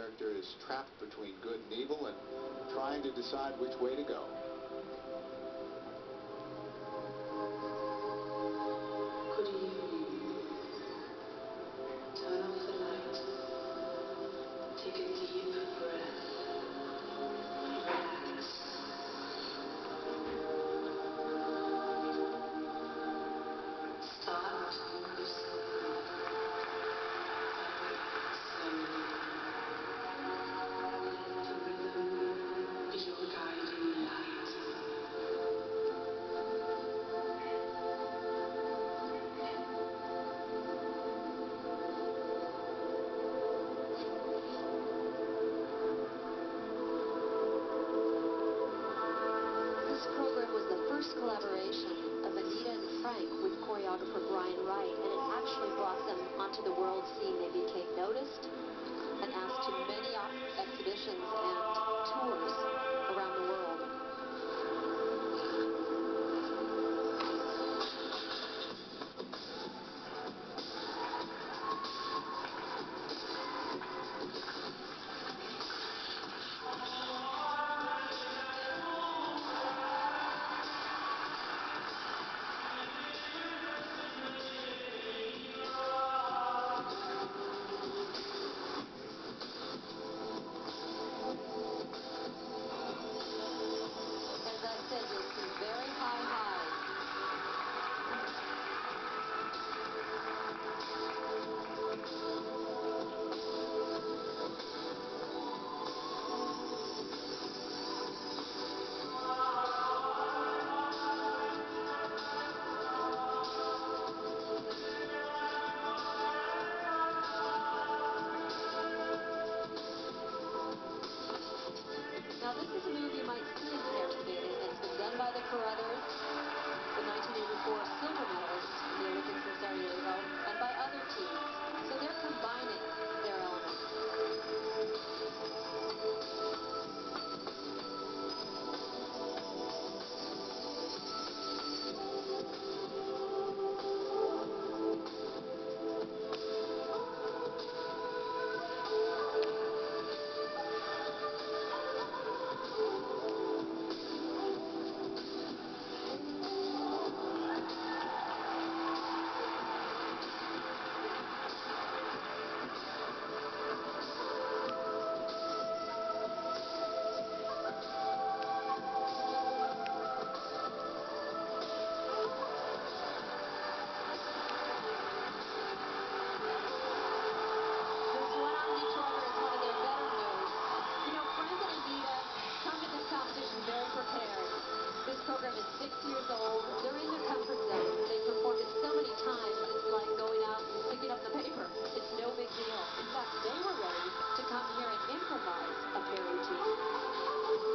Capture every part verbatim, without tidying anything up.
character is trapped between good and evil and trying to decide which way to go. Good evening. Turn off the light. Take a deep breath. Relax. Start to move slowly. Slowly. Let the rhythm be your guiding light. Collaboration of Anita and Frank with choreographer Wright, and it actually brought them onto the world scene. They became noticed and asked to many exhibitions and tours around the world. Very high highs. Now this is a movie you might see in pair skating. It's been done by the Carruthers, the nineteen eighty-four silver medalist in the Olympics in Sarajevo, and by other teams. So they're combining their elements. Very prepared. This program is six years old. They're in their comfort zone. They performed it so many times, it's like going out and picking up the paper. It's no big deal. In fact, they were ready to come here and improvise a pair routine.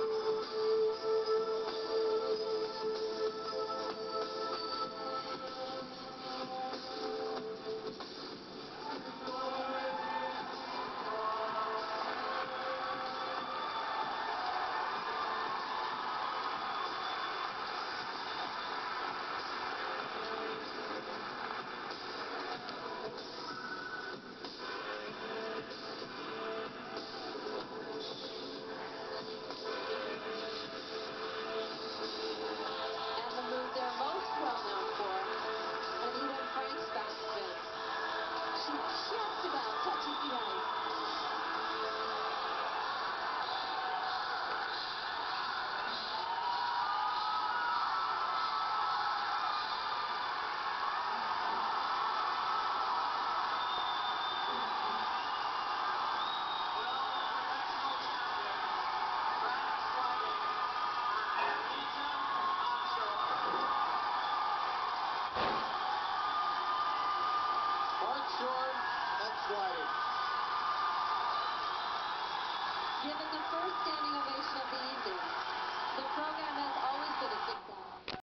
They're most well known for Anita Frank's back spin. She just about touches the ice. Well, our next world champion, Frank Sweiding, Anita Hartshorn and Sweiding. Given the first standing ovation of the evening, the program has always been a success.